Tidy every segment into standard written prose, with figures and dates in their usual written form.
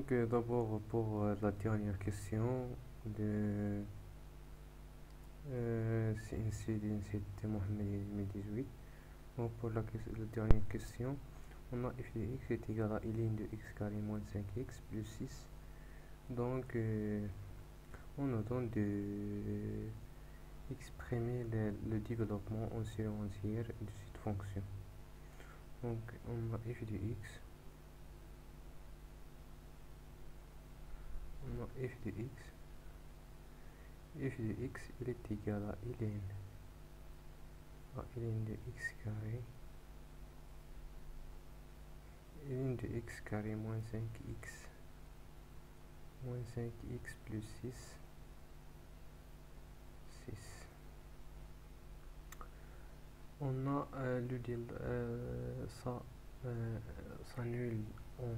Donc, d'abord, pour la dernière question, de, c'est une de Mohamed 2018. Donc, pour la dernière question, on a f de x est égal à ln de x carré moins 5x plus 6. Donc, on nous donne de exprimer le développement en série entière de cette fonction. Donc, on a f de x. On a f de x. F de x, il est égal à ln de x carré. Ln de x carré moins 5x plus 6. On a le deal, ça s'annule en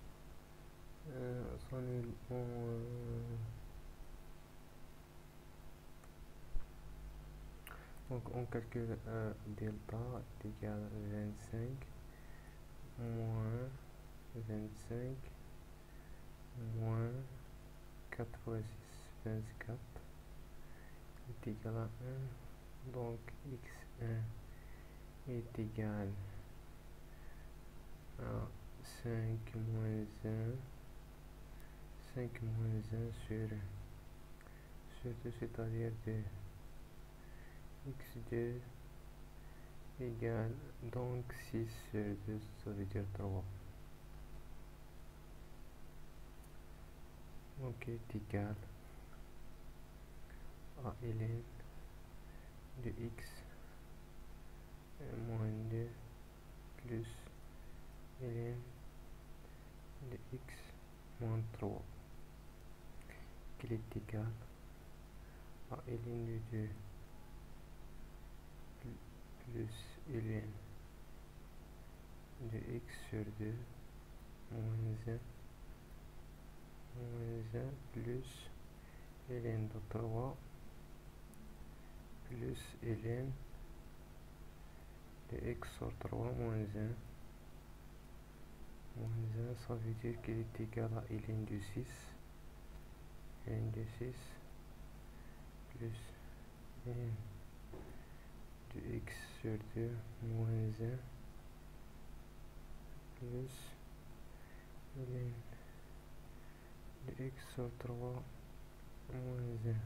donc on calcule delta est égal à 25 moins 25 moins 4 fois 6, 24 est égal à 1. Donc x1 est égal à 5 moins 1 sur 2, c'est-à-dire que x2 égale donc 6 sur 2, ça veut dire 3. Donc est égal à ln de x moins 2 plus ln de x moins 3 qui est égal à ln de 2 plus ln de x sur 2 moins 1 plus ln de 3 plus ln de x sur 3 moins 1 ça veut dire qu'il est égal à ln de 6 plus ln de x sur 2 moins 1 plus ln de x sur 3 moins 1.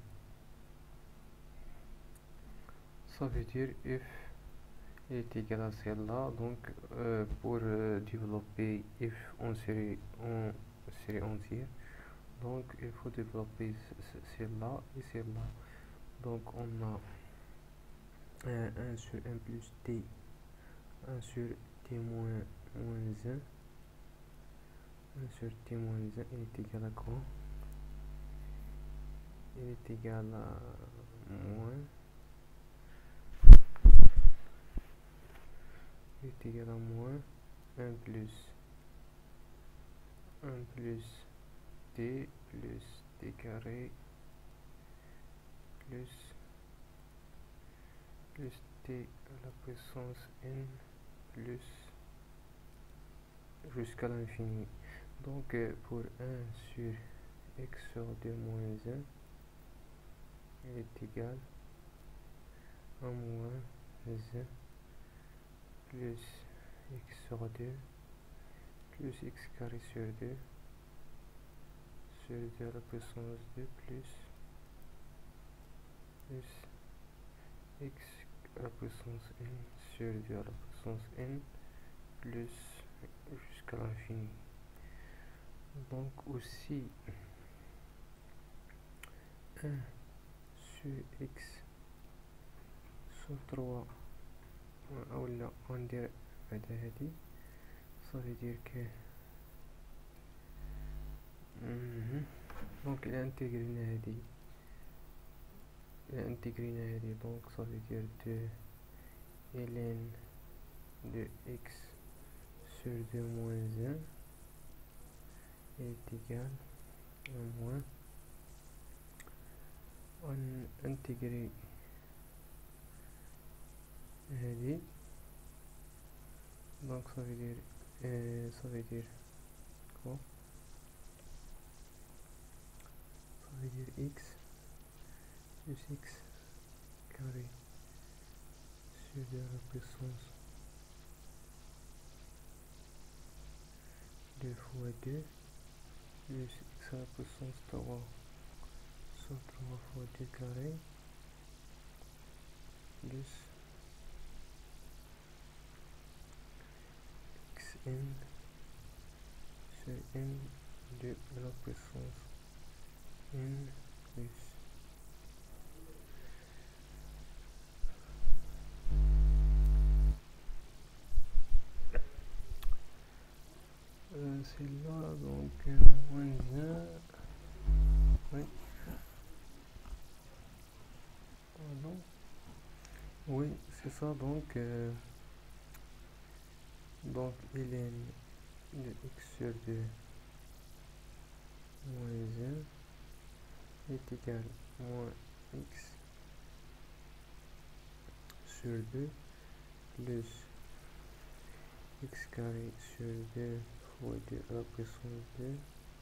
Ça veut dire f est égal à celle-là. Donc pour développer f en série entière, donc il faut développer celle-là et celle-là. Donc on a 1 sur 1 plus t, 1 sur t moins 1, 1 sur t moins 1, il est égal à quoi? Il est égal à moins, il est égal à moins 1 plus t carré plus t à la puissance n plus jusqu'à l'infini. Donc pour 1 sur x sur 2 moins 1, il est égal à moins 1 plus x sur 2 plus x carré sur 2 à la puissance 2 plus x à la puissance n sur 2 à la puissance n plus jusqu'à l'infini. Donc aussi 1 sur x sur 3 ولا وندير بعد هادي صافي دير que دونك إلا انتيغرينا هادي دونك صافي دير 2 ln de x sur 2 moins 1 est égal à moins on intégrer هادي donc ça veut dire quoi veut dire x plus x carré sur 2 à la puissance 2 fois 2 plus x à la puissance 3 sur 3 fois 2 carré plus xn sur n de la puissance n plus c'est là donc moins 1 oui pardon oui c'est ça donc ln de x sur 2 moins 1 est égal moins x sur 2 plus x carré sur 2 fois 2 à la puissance 2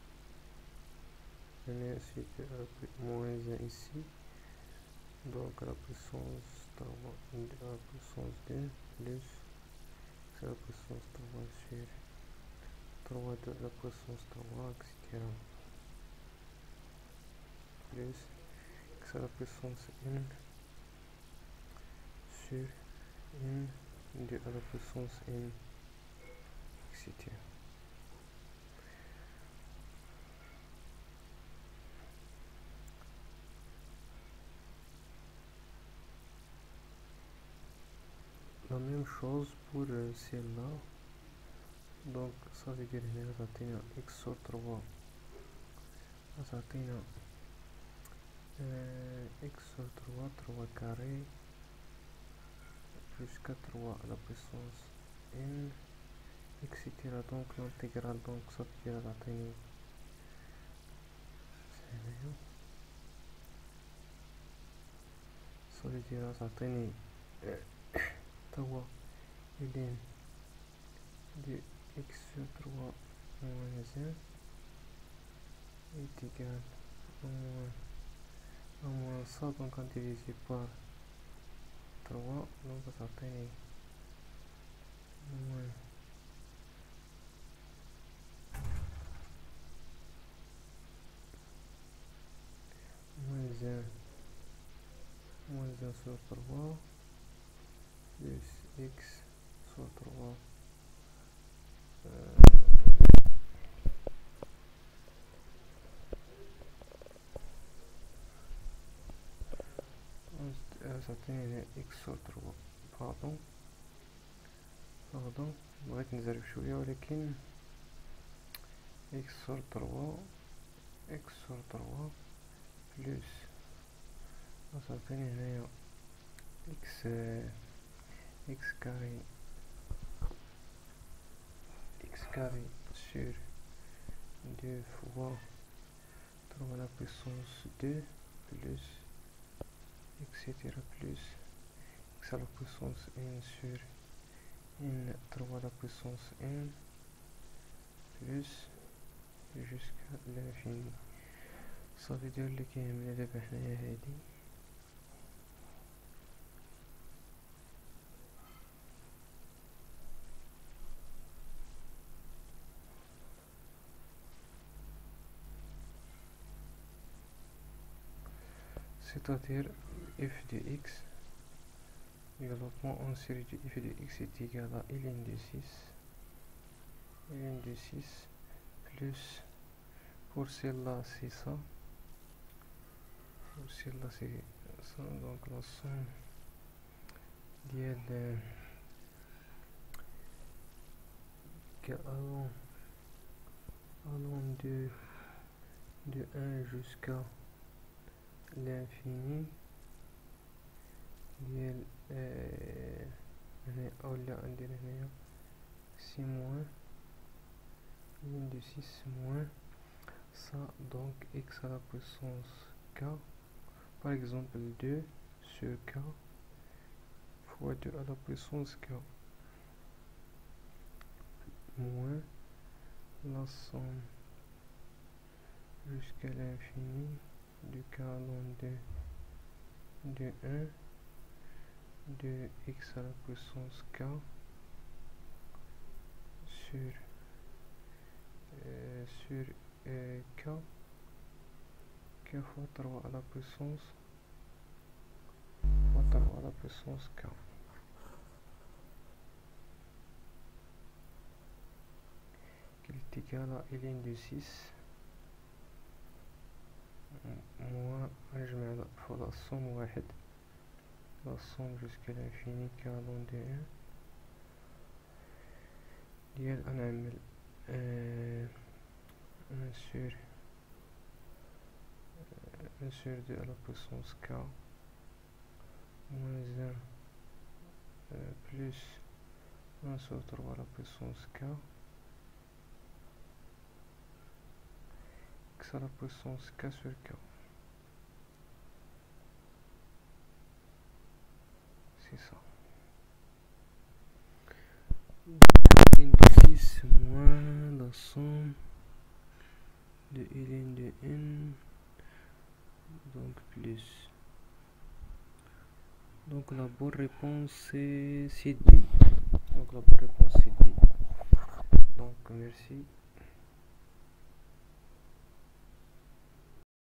et ensuite moins 1 ici donc à la puissance 3 à la puissance 2 plus x à la puissance 3 sur 3 de la puissance 3 etc plus x à la puissance n sur n de à la puissance n etc. La même chose pour celle-là. Donc ça veut dire que nous x sur 3 x sur 3 3 carré plus 4 à la puissance n etc. donc l'intégrale donc ça veut dire atteindre 3 ln de x sur 3 moins 1 est égal à moins ça donc on divise par 3 donc ça atteint moins moins 1 sur 3 plus x sur 3 ça atteint x sur 3 pardon بغيت نزرب شوية ولكن x sur 3 plus ça atteint هنايا x carré sur 2 fois 3 à la puissance 2 plus etc plus x à la puissance n sur n 3 à la puissance n plus jusqu'à l'infini. Ça veut dire اللي كيهمنا دابا حنايا هادي c'est-à-dire f de x développement en série de f de x est égal à ln de 6 plus pour celle-là c'est ça pour celle-là c'est ça donc la somme ديال allant de 1 jusqu'à l'infini ديال هنا أولا عندنا هنايا سي موان ln de 6 moins ça donc x à la puissance k par exemple 2 sur k fois 2 à la puissance k moins la somme jusqu'à l'infini du k ln de 1 de x à la puissance k sur k fois 3 à la puissance fois 3 à la puissance k. Qui est égal à ln de 6 moins la somme واحد, la somme jusqu'à l'infini k ln de 1 ديال نعمل 1 sur 2 à la puissance k moins 1 plus 1 sur 3 à la puissance k x à la puissance k sur k. C'est ça. ln de 6 moins la somme de ln de n, donc plus. Donc la bonne réponse c'est D. Donc la bonne réponse c'est D. Donc merci.